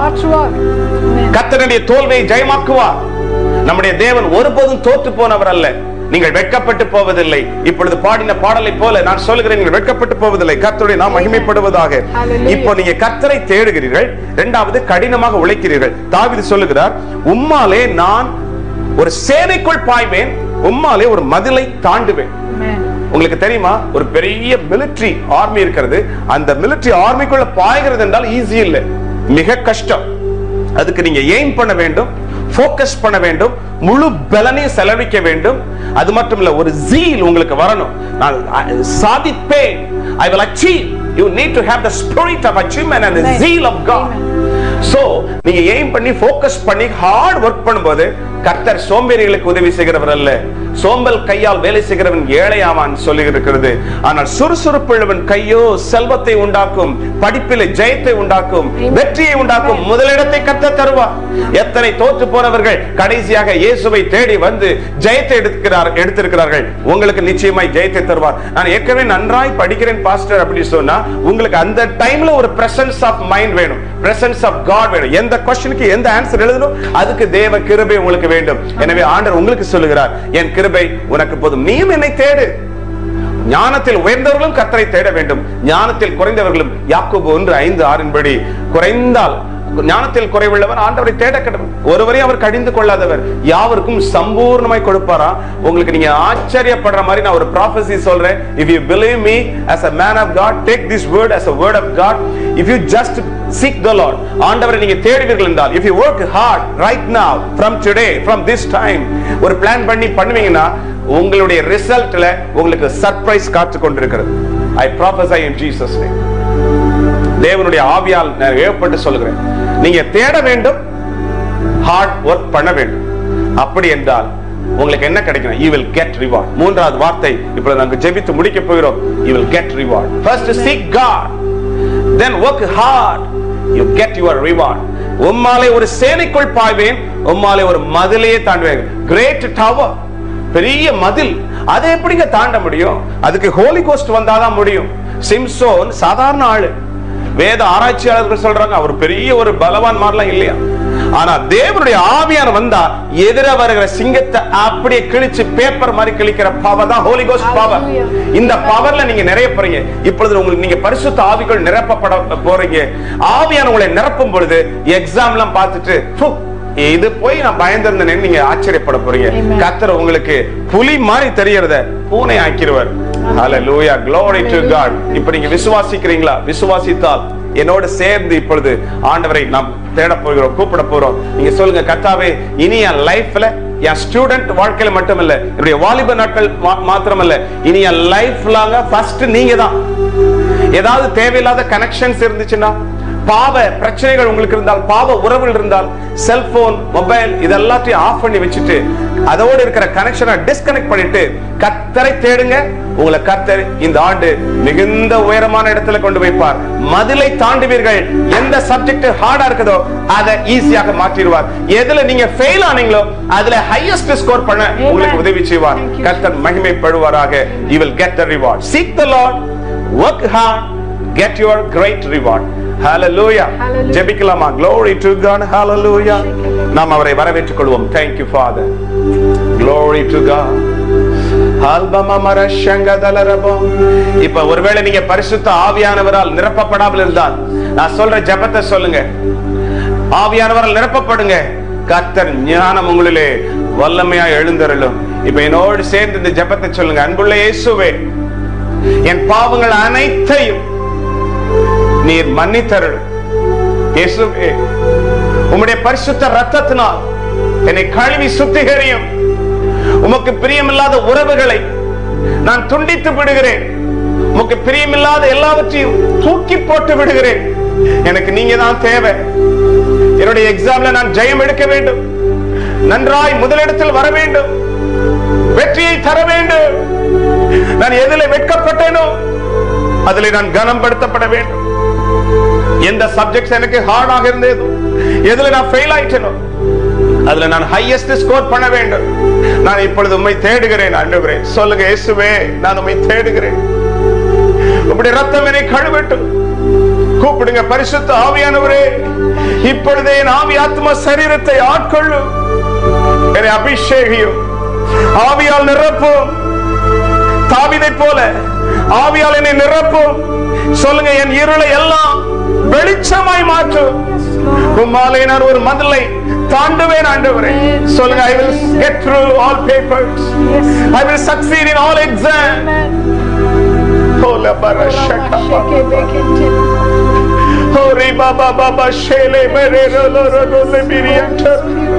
Speaker 1: கர்த்தருடைய தோல்வியை ஜெயமாக்குவார். நம்முடைய தேவன் ஒருபோதும் தோற்று போனவர் அல்ல. நீங்கள் வெட்கப்பட்டு போவதில்லை. இப்பொழுது பாடின பாடலை போல நான் சொல்லுகிறேன், நீங்கள் வெட்கப்பட்டு போவதில்லை. கர்த்தருடைய நாம் மகிமைப்படுவதாக. இப்போ நீங்க கர்த்தரை தேடுகிறீர்கள், இரண்டாவது கடினமாக உழைக்கிறீர்கள். தாவீது சொல்லுகிறார், உம்மாலே நான் ஒரு சேனைக்குள் பாய்வேன், உம்மாலே ஒரு மதிலை தாண்டுவேன். உங்களுக்கு தெரியுமா, ஒரு பெரிய மிலிட்டரி ஆர்மி இருக்கிறது. அந்த மிலிட்டரி ஆர்மிக்குள்ள பாய்கிறது என்றால் ஈஸி இல்லை, மிக கஷ்டம். அதுக்கு நீங்க எய்ம் பண்ண வேண்டும், போக்கஸ் பண்ண வேண்டும், முழு பலனையும் செலவிக்க வேண்டும். அது மட்டும் இல்ல, ஒரு zeal உங்களுக்கு வரணும். நான் சாதிப்பேன், I will achieve. You need to have the spirit of achievement and the zeal of God. So நீங்க எய்ம் பண்ணி போக்கஸ் பண்ணி ஹார்ட் ஒர்க் பண்ணும்போது கர்த்தர் சோம்பேறிகளுக்கு உதவி செய்கிறவர் அல்ல, சோம்பல் கையால் வேலை செய்கிறவன் ஏழையாவான் சொல்லி இருக்கிறது. ஆனால் சுறுசுறுப்புள்ளவன் கையோ செல்வத்தை உண்டாக்கும், படிப்பிலே ஜெயத்தை உண்டாக்கும், வெற்றியை உண்டாக்கும், முதலிடத்தை கர்த்தர் தருவார். எத்தனை தோற்று போனவர்கள் கடைசியாக இயேசுவை தேடி வந்து ஜெயத்தை எடுக்கிறார் எடுத்திருக்கிறார்கள். உங்களுக்கு நிச்சயமாய் ஜெயத்தை தருவார். நான் ஏற்கனவே நன்றாய் படிக்கிறேன் பாஸ்டர் அப்படி சொன்னா உங்களுக்கு அந்த டைம்ல ஒரு பிரசன்ஸ் ஆஃப் மைண்ட் வேணும், பிரசன்ஸ் ஆஃப் காட் வேணும். எந்த क्वेश्चनக்கு எந்த ஆன்சர் எழுதணும் அதுக்கு தேவ கிருபை உங்களுக்கு வேண்டும். எனவே ஆண்டவர் உங்களுக்கு சொல்லுகிறார், என் கிருபை உனக்கு போதும், நீயும் என்னை தேடு. ஞானத்தில் உயர்ந்தவர்களும் கர்த்தரை தேட வேண்டும், ஞானத்தில் குறைந்தவர்களும் யாக்கோபு ஒன்று ஐந்து ஆறின் படி குறைந்தால் ஞானத்தில் குறைவுள்ளவர் ஆண்டவரை தேட கடவுள். ஒருவரையும் அவர் கடிந்து கொள்ளாதவர், யாவருக்கும் சம்பூர்ணமாய் கொடுப்பாரா. உங்களுக்கு நீங்க ஆச்சரியப்படுற மாதிரி நான் ஒரு prophecy சொல்றேன். If you believe me as a man of God, take this word as a word of God. If you just seek the Lord, ஆண்டவரை நீங்க தேடுவீர்கள் என்றால், if you work hard right now, from today, from this time, ஒரு plan பண்ணி பண்ணுவீங்கன்னா உங்களுடைய ரிசல்ட்ல உங்களுக்கு surprise காத்து கொண்டிருக்கிறது. I prophesy in Jesus name. தேவனுடைய ஆவியால் நான் ஏற்பட்டு சொல்கிறேன், நீங்க தேட வேண்டும், ஹார்ட் ஒர்க் பண்ண வேண்டும். அப்படி என்றால் உங்களுக்கு என்ன கிடைக்கும்? You will get reward. மூன்றாவது வார்த்தை இப்ப நாங்க ஜெபித்து முடிக்க போகிறோம். You will get reward. First seek God, then work hard, you get your reward. உம்மாலே ஒரு சேனைக்குள் பாய்வேன், உம்மாலே ஒரு மதிலையே தாண்டுவேன். Great tower, பெரிய மதில், அதை எப்படிங்க தாண்ட முடியும்? அதுக்கு ஹோலி கோஸ்ட் வந்தாதான் முடியும். சிம்சோன் சாதாரண ஆளு, வேத ஆராய்ச்சியாளர்கள் சொல்றாங்க அவர் பெரிய ஒரு பலவான் மாதிரிலாம் இல்லையா. ஆனா தேவனுடைய ஆவியார் வந்தா எதிர வருகிற சிங்கத்தை அப்படியே கிழிச்சு பேப்பர் மாதிரி கிழிக்கிற பவர் தான் ஹோலி கோஸ்ட் பவர். இந்த பவர்ல நீங்க நிறைய போறீங்க. இப்பொழுது உங்களுக்கு நீங்க பரிசுத்த ஆவிக்குள் நிரப்பப்பட போறீங்க. ஆவியான உங்களை நிரப்பும் பொழுது எக்ஸாம் எல்லாம் பார்த்துட்டு இது போய் நான் பயந்திருந்தேன்னு நீங்க ஆச்சரியப்பட போறீங்க. கர்த்தர் உங்களுக்கு புலி மாதிரி தெரியறத பூனை ஆக்கிடுவார். ஹalleluya, glory to God. இப்ப நீங்க விசுவாசிக்கிறீங்களா? விசுவாசித்தால் என்னோடு சேர்ந்து இப்பொழுது ஆண்டவரை நாம் தேட போகிறோம், கூப்பிட போறோம். நீங்க சொல்லுங்க, கர்த்தாவே இனி என் லைஃப்ல, என் ஸ்டூடெண்ட் வாழ்க்கையில மட்டுமல்ல, என்னுடைய வாலிப நாட்கள் மாத்திரமல்ல, இனி என் லைஃப் லாங்க ஃபர்ஸ்ட் நீங்க தான். ஏதாவது தேவையில்லாத கனெக்ஷன்ஸ் இருந்துச்சுன்னா, பாவ பிரச்சனைகள் உங்களுக்கு இருந்தால், பாவ உறவுகள் இருந்தால், செல்போன் மொபைல் இதெல்லாத்தையும் ஆஃப் பண்ணி வச்சுட்டு அதோடு இருக்கிற கனெக்ஷனை டிஸ்கனெக்ட் பண்ணிட்டு கர்த்தரை தேடுங்க. உங்களை கர்த்தர் இந்த ஆண்டு மிகுந்த உயரமான இடத்துல கொண்டு வைப்பார். மதிலை தாண்டுவீர்கள். எந்த சப்ஜெக்ட் ஹார்டா இருக்குதோ அதை ஈஸியாக மாற்றிடுவார். எதுல நீங்க ஃபெயில் ஆனீங்களோ அதுல ஹையஸ்ட் ஸ்கோர் பண்ண உங்களுக்கு உதவி செய்வார். கர்த்தர் மகிமைப்படுவாராக. You will get the reward. Seek the Lord, work hard, get your great reward. Hallelujah. ஜெபிக்கலாமா? Glory to God. Hallelujah. நாம் அவரை வரவேற்றுக் கொள்வோம். Thank you Father. Glory to God. இப்ப ஒருவேளை நீங்க பரிசுத்த ஆவியானவரால் நிரப்பப்படாமல் இருந்தால் நான் சொல்ற ஜெபத்தை சொல்லுங்க. ஆவியானவரால் நிரப்பப்படுங்க. கர்த்தர் ஞானம் உங்களிலே வல்லமையா எழுந்தருளும். இப்ப என்னோடு சேர்ந்து இந்த ஜெபத்தை சொல்லுங்க. அன்புள்ள இயேசுவே, என் பாவங்கள் அனைத்தையும் நீர் மன்னித்தருளும். இயேசுவே, உம்முடைய பரிசுத்த இரத்தத்தினால் என்னை கழுவி சுத்திகரியும். உமக்கு பிரியமில்லாத உறவுகளை நான் துண்டித்து விடுகிறேன். உமக்கு பிரியமில்லாத எல்லாவற்றையும் தூக்கி போட்டு விடுகிறேன். எனக்கு நீங்க தான் தேவை. என்னுடைய எக்ஸாம்ல நான் ஜெயம் எடுக்க வேண்டும். நன்றாய் முதலிடத்தில் வர வேண்டும். வெற்றியை தர வேண்டும். நான் எதிலே வெட்கப்பட்டேனோ அதிலே நான் கனம் படுத்தப்பட வேண்டும். எந்த சப்ஜெக்ட்ஸ் எனக்கு ஹார்டாக இருந்ததோ, எதுல நான் ஃபெயில் ஆயிட்டேனோ அதுல நான் ஹையஸ்ட் ஸ்கோர் பண்ண வேண்டும். நான் இப்பொழுது உம்மை தேடுகிறேன். ஆண்டவரே சொல்லுங்க, இயேசுவே நான் உம்மை தேடுகிறேன். உம்முடைய ரத்தம் என்னை கழுவட்டும். கூப்பிடுங்க, பரிசுத்த ஆவியானவரே இப்பொழுதே என் ஆவி ஆத்மா சரீரத்தை ஆட்கொள்ளும். என்னை அபிஷேகியும், ஆவியால் நிரப்பும். தாவீதை போல ஆவியால் என்னை நிரப்பும். சொல்லுங்க, என் இருளை எல்லாம் வெளிச்சமாய் மாற்றும். உம்மாலே நான் ஒரு மதிலை தாண்டுவேன். ஆண்டவரே சொல்லுங்க, I will get through all papers. I will succeed in all exams. Hola barashaka Hori baba baba shele merero loro le mirianta.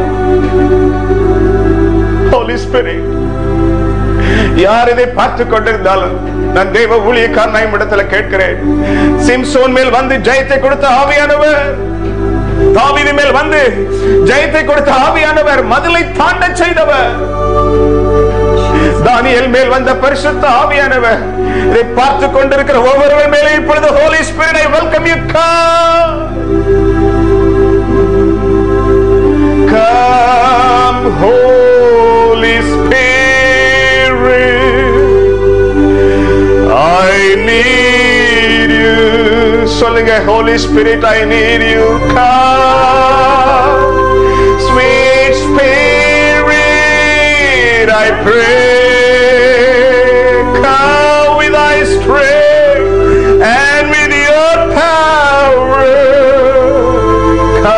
Speaker 1: Holy Spirit, யார் இதை பார்த்து கொண்டிருந்தாலும் நான் தேவ ஊழியக்காரனாய் இடத்துல கேட்கிறேன். சிம்சோன் மேல் வந்து ஜெயத்தை கொடுத்த ஆவியானவர், தாவீது மேல் வந்து ஜெயத்தை கொடுத்த ஆவியானவர், மதிலை தாண்ட செய்தவர், தானியேல் மேல் வந்த பரிசுத்த ஆவியானவர், இதை பார்த்து கொண்டிருக்கிற ஒவ்வொருவர் மேலே இப்பொழுது Holy Spirit, I welcome you. Come, come Holy Spirit, I need you. சொல்லுங்க, Holy Spirit, I need you. Come, sweet Spirit, I pray. Come with thy strength and with your power.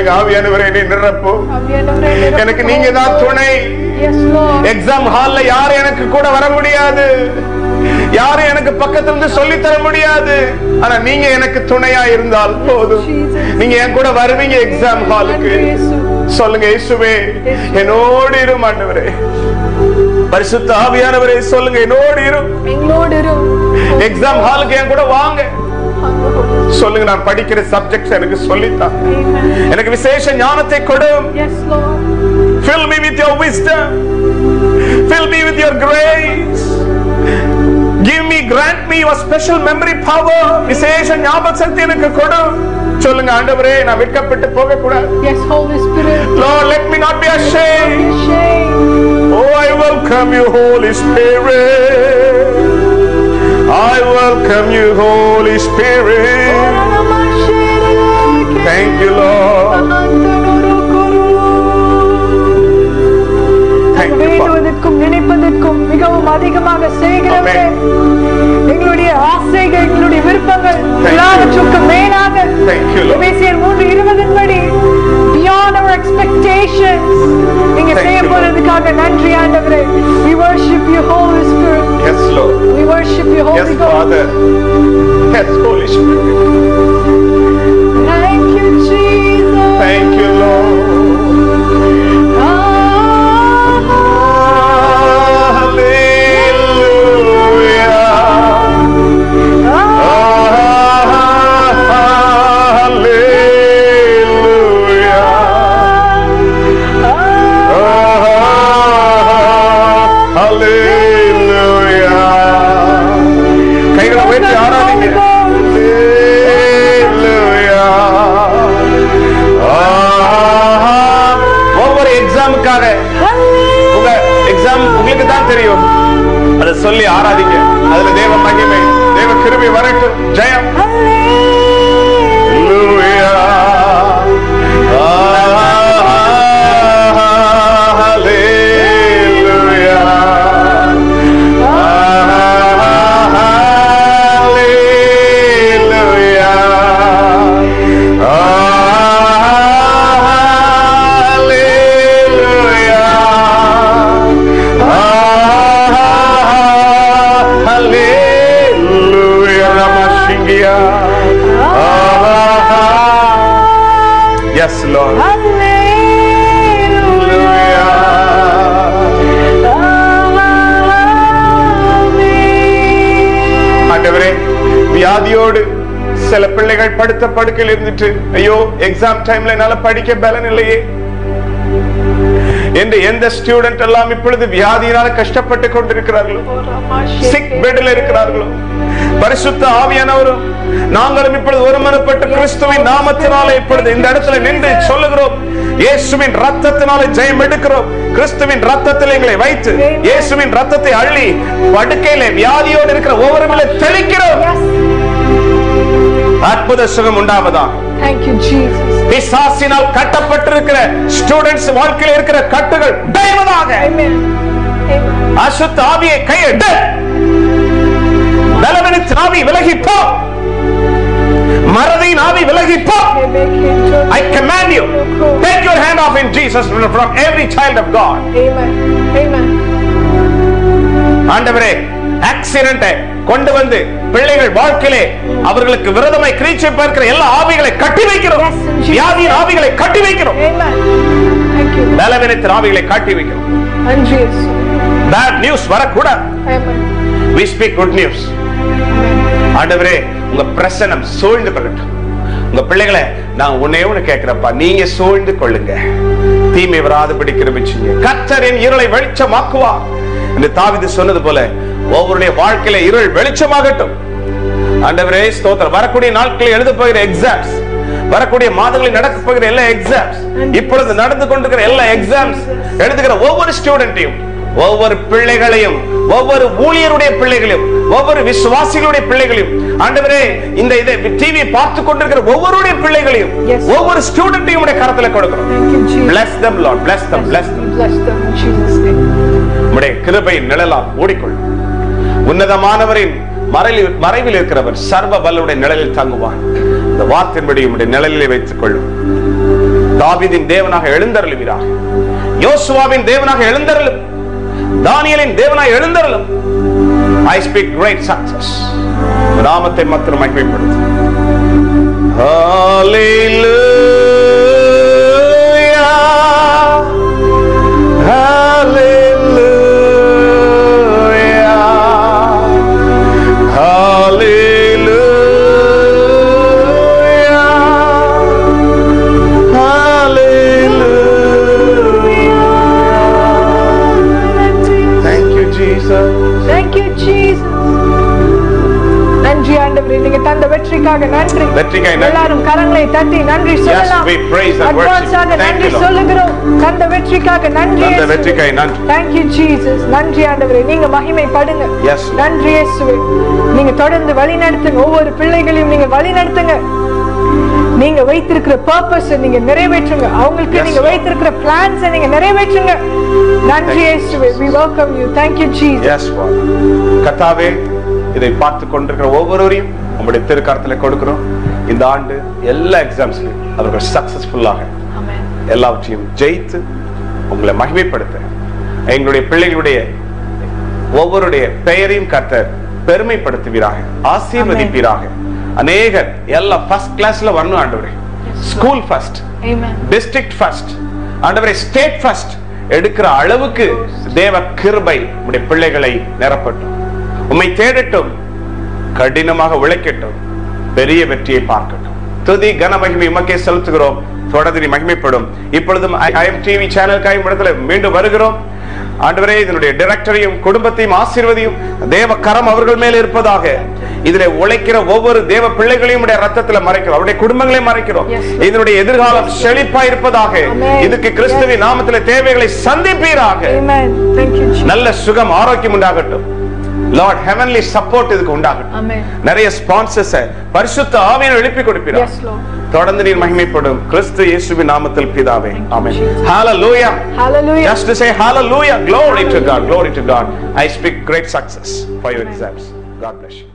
Speaker 1: சொல்லுங்க, ஆவியானவரே என்னை நிரப்பு. எனக்கு நீங்க தான் துணை. எக்ஸாம் ஹால்ல யாரும் எனக்கு கூட வர முடியாது, யாரும் எனக்கு பக்கத்துல இருந்து சொல்லி தர முடியாது. ஆனா நீங்க எனக்கு துணையா இருந்தால் போதும். நீங்க என் கூட வருவீங்க எக்ஸாம் ஹாலுக்கு. சொல்லுங்க, இயேசுவே என்னோடு இரு ஆண்டவரே. பரிசுத்த ஆவியானவரே சொல்லுங்க, என்னோடு இரு. எக்ஸாம் ஹாலுக்கு என் கூட வாங்க. சொல்லுங்க, நான் படிக்கிற சப்ஜெக்ட்ஸ் எனக்கு சொல்லித்தான். எனக்கு விசேஷ ஞானத்தை கொடு. Fill me with your wisdom. Fill me with your grace. Give me, grant me your special memory power. விசேஷ ஞாபக சக்தி எனக்கு கொடு. சொல்லுங்க, ஆண்டவரே நான் வெட்கப்பட்டு போக கூடாது.
Speaker 2: Yes, Holy Spirit.
Speaker 1: Lord, let me not be ashamed. Oh, I welcome you, Holy Spirit. I welcome you, Holy Spirit. Thank you, Lord.
Speaker 2: வேண்டுவதற்கும் நினைப்பதற்கும் மிகவும் அதிகமாக செய்கிறவரே, எங்களுடைய ஆசைகள், எங்களுடைய விருப்பங்கள் எல்லாவற்றுக்கும் மேலாக எபேசியர் மூன்று இருபதின் படி beyond our expectations நீங்க செய்ய போறதுக்காக நன்றி ஆண்டவரே. We worship you, Holy Spirit.
Speaker 1: Yes, Lord.
Speaker 2: We worship you, Holy
Speaker 1: Yes,
Speaker 2: God.
Speaker 1: Father. Yes, Holy Spirit.
Speaker 2: Thank you, Jesus.
Speaker 1: Thank you, Lord. சொல்லி ஆராதிங்க. அதுல தேவ மகிமை, தேவ கிருபை வரட்டும். ஜெயம். Yes, Lord. ஆண்டவரே, வியாதியோடு சில பிள்ளைகள் படுத்த படுக்கையில் இருந்துட்டு, ஐயோ எக்ஸாம் டைம்ல என்னால படிக்க பலன் இல்லையே என்று எந்த ஸ்டூடெண்ட் எல்லாம் இப்பொழுது வியாதியினால கஷ்டப்பட்டு கொண்டிருக்கிறார்களோ, சிக் பெட்ல இருக்கிறார்களோ, பரிசுத்த ஆவியானவரும் நாங்களும் இப்பொழுது ஒருமனப்பட்டு கிறிஸ்துவின் நாமத்தினாலே இப்பொழுது இந்த இடத்துல நின்று சொல்லுகிறோம், இயேசுவின் ரத்தத்தினாலே ஜெயம் எடுக்கிறோம். கிறிஸ்துவின் ரத்தத்தில் எங்களை வைத்து இயேசுவின் ரத்தத்தை அள்ளி படுக்கையிலே வியாதியோடு இருக்கிற ஒவ்வொரு மேல தெளிக்கிறோம். அற்புத சுகம் உண்டாவதா.
Speaker 2: Thank you, Jesus.
Speaker 1: பிசாசினால் கட்டப்பட்டிருக்கிற ஸ்டூடெண்ட்ஸ் வாழ்க்கையில் இருக்கிற கட்டுகள் உடைவதாக.
Speaker 2: Amen. Amen.
Speaker 1: அசுத்த ஆவியை கையெடு. பலவீனத்தின் ஆவி விலகி போ. மறதியின் ஆவி விலகி போ. I command you, take your hand off in Jesus from every child of God.
Speaker 2: Amen. Amen.
Speaker 1: ஆண்டவரே, ஆக்சிடென்ட் கொண்டு வந்து பிள்ளைகள் வாழ்க்கையிலே அவர்களுக்கு விரோதமாய் கிரீச்சை பார்க்கிற எல்லா ஆவிகளை கட்டி வைக்கிறோம். வியாதியின் ஆவிகளை கட்டி வைக்கிறோம்.
Speaker 2: Amen. Thank you.
Speaker 1: பலவீனத்தின் ஆவிகளை கட்டி வைக்கிறோம். பேட் நியூஸ் வரக்கூடாது.
Speaker 2: Amen.
Speaker 1: We speak good news. ஆண்டவரே, உங்க பிரசன்னம் சூழ்ந்து கொள்ளட்டும். உங்க பிள்ளைகளை நான் உன்னை ஒண்ணு கேட்கிறப்பா, நீங்க சூழ்ந்து கொள்ளுங்க. தீமை வராதபடி கிருபை செய்யுங்க. கர்த்தர் என் இருளை வெளிச்சமாக்குவார் என்று தாவீது சொன்னது போல ஒவ்வொருடைய வாழ்க்கையில இருள் வெளிச்சமாகட்டும். ஆண்டவரே ஸ்தோத்திரம். வரக்கூடிய நாட்களில் எழுத போகிற எக்ஸாம்ஸ், வரக்கூடிய மாதங்களில் நடக்க போகிற எல்லா எக்ஸாம்ஸ், இப்பொழுது நடந்து கொண்டிருக்கிற எல்லா எக்ஸாம்ஸ் எழுதுகிற ஒவ்வொரு ஸ்டூடெண்ட்டையும், ஒவ்வொரு பிள்ளைகளையும், ஒவ்வொரு ஊழியருடைய பிள்ளைகளையும், ஒவ்வொரு விசுவாசிகளுடைய பிள்ளைகளையும், ஆண்டவரே இந்த இதை டிவி பார்த்து கொண்டிருக்கிற ஒவ்வொருடைய பிள்ளைகளையும், ஒவ்வொரு ஸ்டூடெண்ட்டையும் உடைய கரத்துல கொடுக்கிறோம். Bless them, Lord. Bless them. Bless them.
Speaker 2: Bless them in Jesus' name.
Speaker 1: உடைய கிருபையின் நிழலால் மூடிக்கொள். உன்னதமானவரின் மறைவில் மறைவில் இருக்கிறவர் சர்வ வல்லவருடைய நிழலில் தங்குவான். இந்த வார்த்தையின்படி உடைய நிழலிலே வைத்துக் கொள்ளும். தாவீதின் தேவனாக எழுந்தருளுவீராக. யோசுவாவின் தேவனாக எழுந்தருளும். தானியேலின் தேவனாக எழுந்தருளும். I speak great success. நாமத்தை மாத்திரம் மகிமைப்படுத்து. Hallelujah.
Speaker 2: நீங்க தந்த வெற்றிக்காக நன்றி.
Speaker 1: வெற்றிக்காக நன்றி.
Speaker 2: எல்லாரும் கரங்களை தட்டி நன்றி சொல்லலாம்.
Speaker 1: Yes, we praise and worship.
Speaker 2: நன்றி சொல்லுகிறோம். தந்த வெற்றிக்காக நன்றி.
Speaker 1: தந்த வெற்றிக்காக நன்றி.
Speaker 2: Thank you Jesus. நன்றி ஆண்டவரே. நீங்க மகிமைப்படுங்க.
Speaker 1: Yes.
Speaker 2: நன்றி இயேசுவே. நீங்க தொடர்ந்து வழி நடத்துங்க. ஒவ்வொரு பிள்ளைகளையும் நீங்க வழி நடத்துங்க. நீங்க வைத்திருக்கிற பர்பஸ் நீங்க நிறைவேற்றுங்க. அவங்களுக்கு நீங்க வைத்திருக்கிற பிளான்ஸ் நீங்க நிறைவேற்றுங்க. நன்றி இயேசுவே. We welcome you. Thank you Jesus.
Speaker 1: Yes Lord. கர்த்தாவே, இதை பார்த்து கொண்டிருக்கிற ஒவ்வொருவரையும் உங்களுடைய திருக்கரத்தில் கொடுக்கிறோம். இந்த ஆண்டு எல்லா எக்ஸாம்ஸ்லையும் அவர்கள் சக்சஸ்ஃபுல்லாக எல்லாவற்றையும் ஜெயித்து உங்களை மகிமைப்படுத்த எங்களுடைய பிள்ளைகளுடைய ஒவ்வொருடைய பெயரையும் கர்த்தர் பெருமைப்படுத்துவீராக, ஆசீர்வதிப்பீராக. அநேகர் எல்லாம் ஃபர்ஸ்ட் கிளாஸ்ல வரணும் ஆண்டவரே. ஸ்கூல் ஃபர்ஸ்ட், டிஸ்ட்ரிக்ட் ஃபர்ஸ்ட், ஆண்டவரே ஸ்டேட் ஃபர்ஸ்ட் எடுக்கிற அளவுக்கு தேவ கிருபை உடைய பிள்ளைகளை நிரப்பட்டும். உம்மை தேடட்டும், கடினமாக உழைக்கட்டும், பெரிய வெற்றியை பார்க்கட்டும். துதி கன மகிமை உமக்கே செலுத்துகிறோம். தொடர்ந்து மகிமைப்படும். இப்பொழுதும் ஐஎம் டிவி சேனலுக்காக இடத்துல மீண்டும் வருகிறோம். ஆண்டவரே, இதனுடைய டைரக்டரையும் குடும்பத்தையும் ஆசீர்வதியும். தேவ கரம் அவர்கள் மேல் இருப்பதாக. இதிலே உழைக்கிற ஒவ்வொரு தேவ பிள்ளைகளையும் ரத்தத்துல மறைக்கிறோம், அவருடைய குடும்பங்களையும் மறைக்கிறோம். இதனுடைய எதிர்காலம் செழிப்பா இருப்பதாக. இதுக்கு கிறிஸ்துவின் நாமத்திலே தேவைகளை சந்திப்பீராக. நல்ல சுகம் ஆரோக்கியம் உண்டாகட்டும். Lord, heavenly support இதுக்கு உண்டாகட்டும். நிறைய ஸ்பான்சர்ஸ் பரிசுத்த ஆவியை எழுப்பி கொடுப்பீராக. தொடர்ந்து நீர் மகிமைப்படும். கிறிஸ்து இயேசுவின் நாமத்தில் பிதாவே, ஆமென். Hallelujah. Hallelujah. Just to say hallelujah, glory to God, glory to God. I speak great success for your exams. God bless you.